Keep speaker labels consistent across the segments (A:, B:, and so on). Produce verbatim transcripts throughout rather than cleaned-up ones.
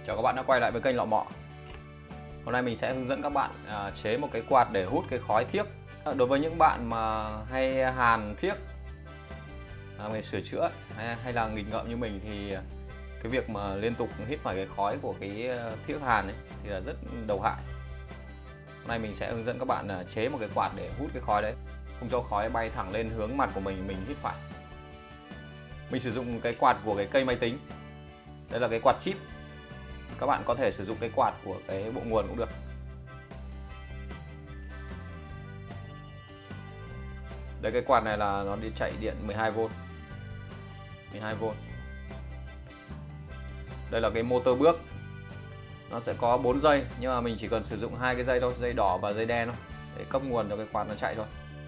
A: Chào các bạn đã quay lại với kênh Lọ Mọ. Hôm nay mình sẽ hướng dẫn các bạn à, chế một cái quạt để hút cái khói thiếc. Đối với những bạn mà hay hàn thiếc, à, về sửa chữa hay, hay là nghịch ngợm như mình thì cái việc mà liên tục hít phải cái khói của cái thiếc hàn ấy thì là rất độc hại. Hôm nay mình sẽ hướng dẫn các bạn à, chế một cái quạt để hút cái khói đấy, không cho khói bay thẳng lên hướng mặt của mình mình hít phải. Mình sử dụng cái quạt của cái cây máy tính. Đây là cái quạt chip. Các bạn có thể sử dụng cái quạt của cái bộ nguồn cũng được. Đây, cái quạt này là nó đi chạy điện mười hai vôn. mười hai vôn. Đây là cái motor bước. Nó sẽ có bốn dây nhưng mà mình chỉ cần sử dụng hai cái dây thôi, dây đỏ và dây đen thôi để cấp nguồn cho cái quạt nó chạy thôi.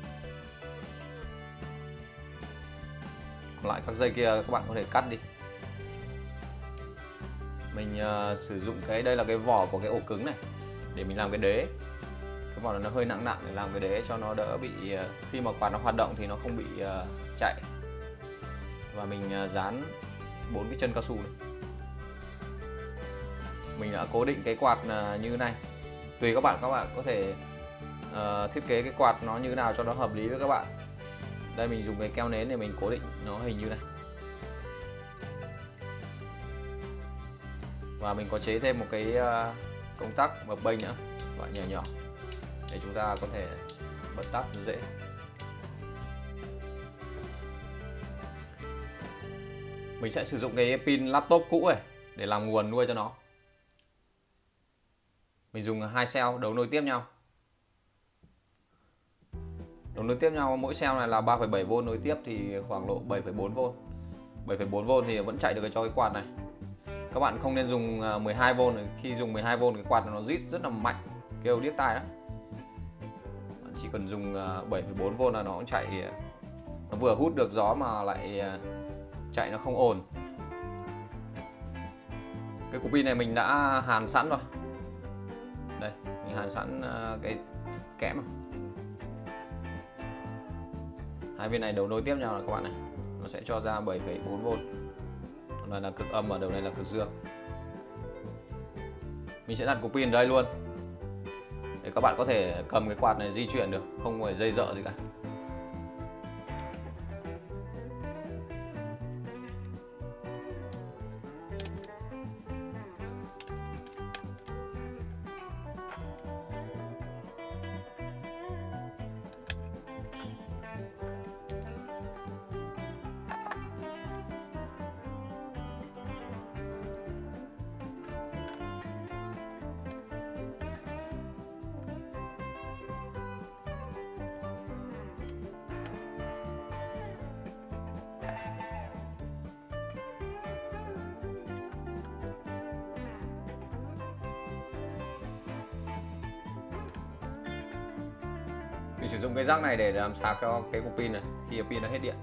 A: Còn lại các dây kia các bạn có thể cắt đi. Mình uh, sử dụng cái đây là cái vỏ của cái ổ cứng này để mình làm cái đế. Cái vỏ này nó hơi nặng nặng để làm cái đế cho nó đỡ bị uh, khi mà quạt nó hoạt động thì nó không bị uh, chạy. Và mình uh, dán bốn cái chân cao su này. Mình đã cố định cái quạt uh, như thế này. Tùy các bạn, các bạn có thể uh, thiết kế cái quạt nó như thế nào cho nó hợp lý với các bạn. Đây mình dùng cái keo nến để mình cố định nó hình như này. Và mình có chế thêm một cái công tắc bập bênh nữa, loại nhỏ nhỏ để chúng ta có thể bật tắt dễ. Mình sẽ sử dụng cái pin laptop cũ này để làm nguồn nuôi cho nó. Mình dùng hai cell đấu nối tiếp nhau. Đấu nối tiếp nhau, mỗi cell này là ba phẩy bảy vôn, nối tiếp thì khoảng độ bảy phẩy bốn vôn. bảy phẩy bốn vôn thì vẫn chạy được cho cái quạt này. Các bạn không nên dùng mười hai vôn, khi dùng mười hai vôn cái quạt nó rít rất là mạnh, kêu điếc tai đó. Bạn chỉ cần dùng bảy phẩy bốn vôn là nó cũng chạy, nó vừa hút được gió mà lại chạy nó không ồn. Cái cục pin này mình đã hàn sẵn rồi. Đây, mình hàn sẵn cái kẽm. Hai viên này đấu nối tiếp nhau là các bạn này, nó sẽ cho ra bảy phẩy bốn vôn. Đầu này là cực âm và đầu này là cực dương. Mình sẽ đặt cục pin ở đây luôn để các bạn có thể cầm cái quạt này di chuyển được, không phải dây dợ gì cả. Mình sử dụng cái rắc này để làm sạc cho cái cục pin này khi pin nó hết điện.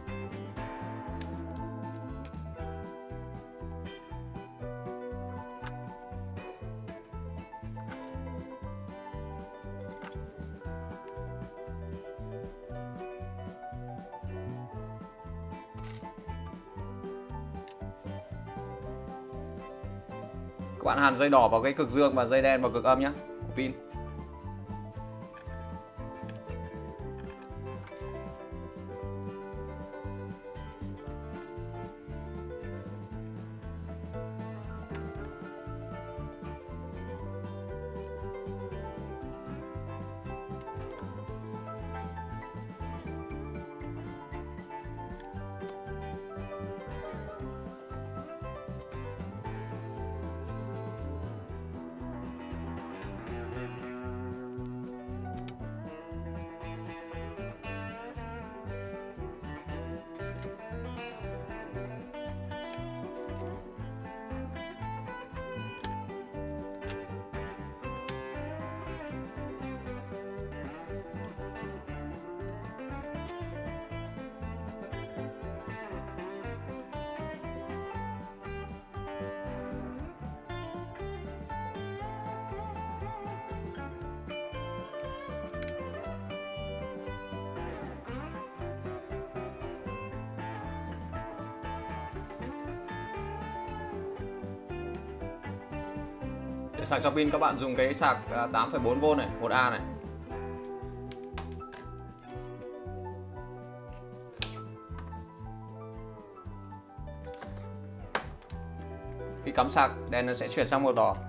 A: Các bạn hàn dây đỏ vào cái cực dương và dây đen vào cực âm nhé, của pin. Để sạc cho pin các bạn dùng cái sạc tám phẩy bốn vôn này, một A này. Khi cắm sạc, đèn nó sẽ chuyển sang màu đỏ.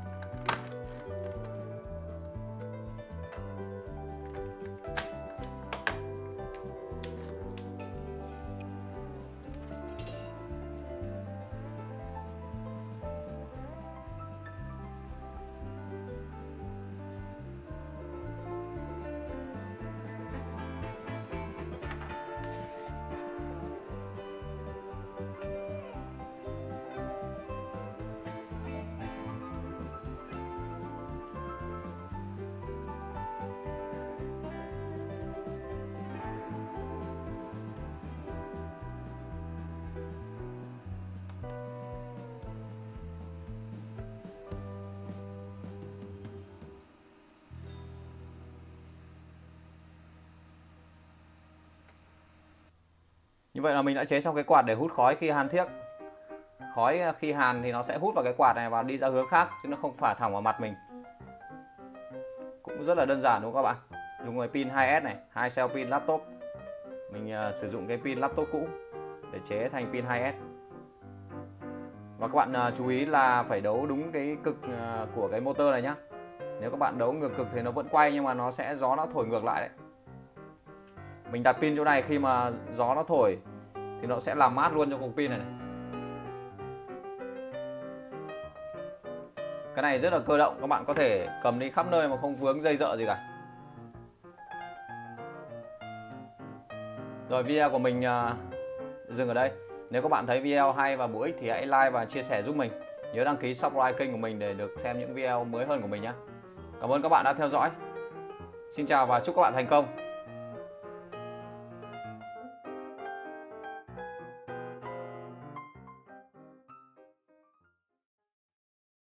A: Như vậy là mình đã chế xong cái quạt để hút khói khi hàn thiếc. Khói khi hàn thì nó sẽ hút vào cái quạt này và đi ra hướng khác, chứ nó không phải thẳng vào mặt mình. Cũng rất là đơn giản đúng không các bạn? Dùng cái pin hai S này, hai cell pin laptop. Mình uh, sử dụng cái pin laptop cũ để chế thành pin hai S. Và các bạn uh, chú ý là phải đấu đúng cái cực uh, của cái motor này nhá. Nếu các bạn đấu ngược cực thì nó vẫn quay, nhưng mà nó sẽ gió nó thổi ngược lại đấy. Mình đặt pin chỗ này, khi mà gió nó thổi thì nó sẽ làm mát luôn cho cục pin này, này. Cái này rất là cơ động, các bạn có thể cầm đi khắp nơi mà không vướng dây dợ gì cả. Rồi, video của mình uh, dừng ở đây. Nếu các bạn thấy video hay và bổ ích thì hãy like và chia sẻ giúp mình. Nhớ đăng ký subscribe kênh của mình để được xem những video mới hơn của mình nhé. Cảm ơn các bạn đã theo dõi. Xin chào và chúc các bạn thành công.